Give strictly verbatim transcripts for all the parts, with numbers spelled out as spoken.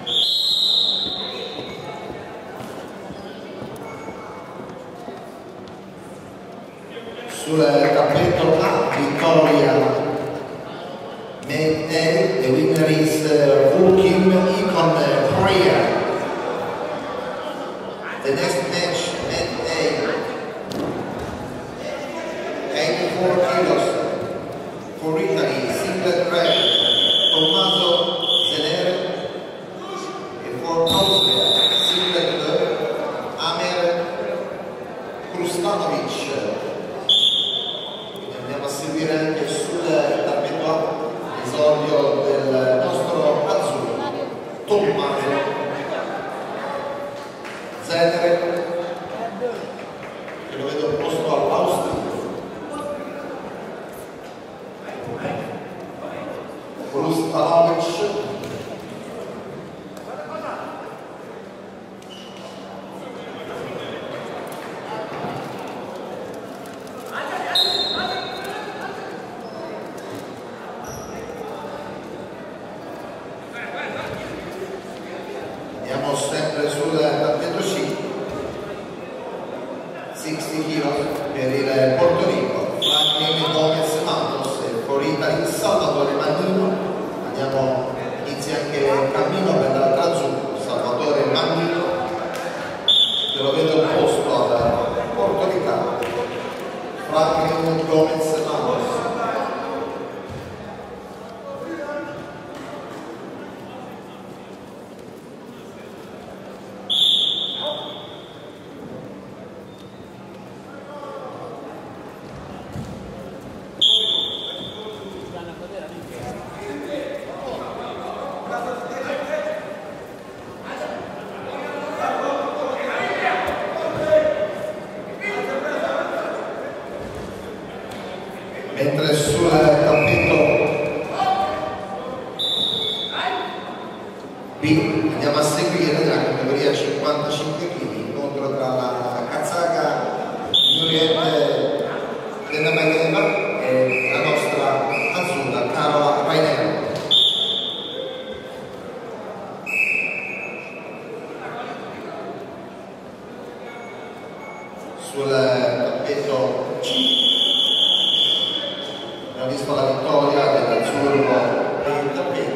Sul tappeto A, vittoria Medney, the winner is uh, Woo Kim Icon Korea. The next match, Medney, eighty-four kilos, for Italy, singlet red, Tommaso Zenere, and for Austria, singlet blue, Amer Krustanovic. Andiamo a seguire anche sul tappeto A l'esordio del nostro azzurro, Tommaso Zenere, che lo vedo opposto all'Austria. Krustanovic. Andiamo sempre sul tappeto C, sessanta kg per il Porto Rico, Franklin Gomez Matos, e for Italy Salvatore Mannino. Andiamo, inizia anche il cammino per l'altro azzurro, Salvatore Mannino, che lo vedo opposto al portoricano, Franklin Gomez Matos. Mentre sul tappeto B andiamo a seguire nella categoria cinquantacinque chili l'incontro tra la kazaka Juliette Denamayeva e la nostra azzurra Carola Rainero. Sul tappeto C abbiamo visto la vittoria dell'azzurro e il tappeto.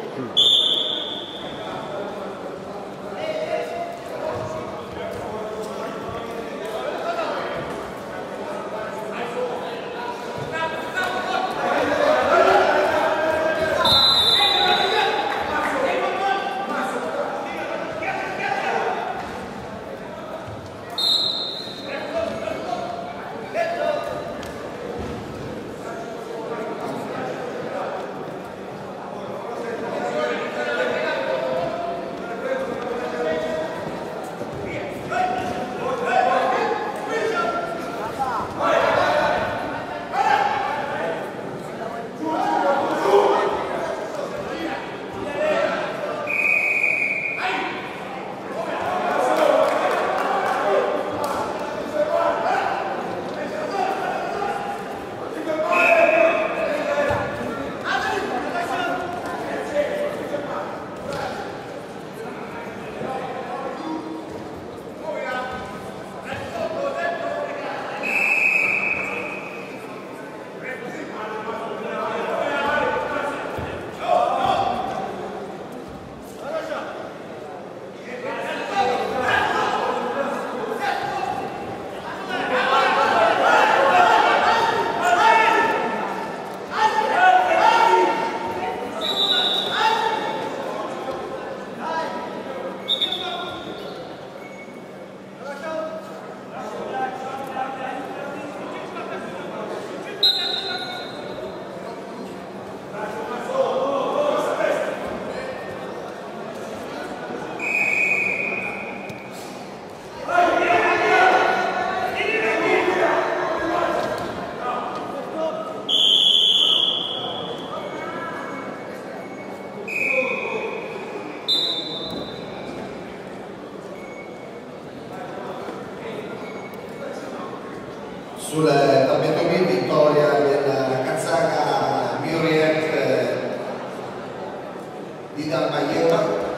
Sul tappeto B vittoria della kazaka Juliette Denamayeva.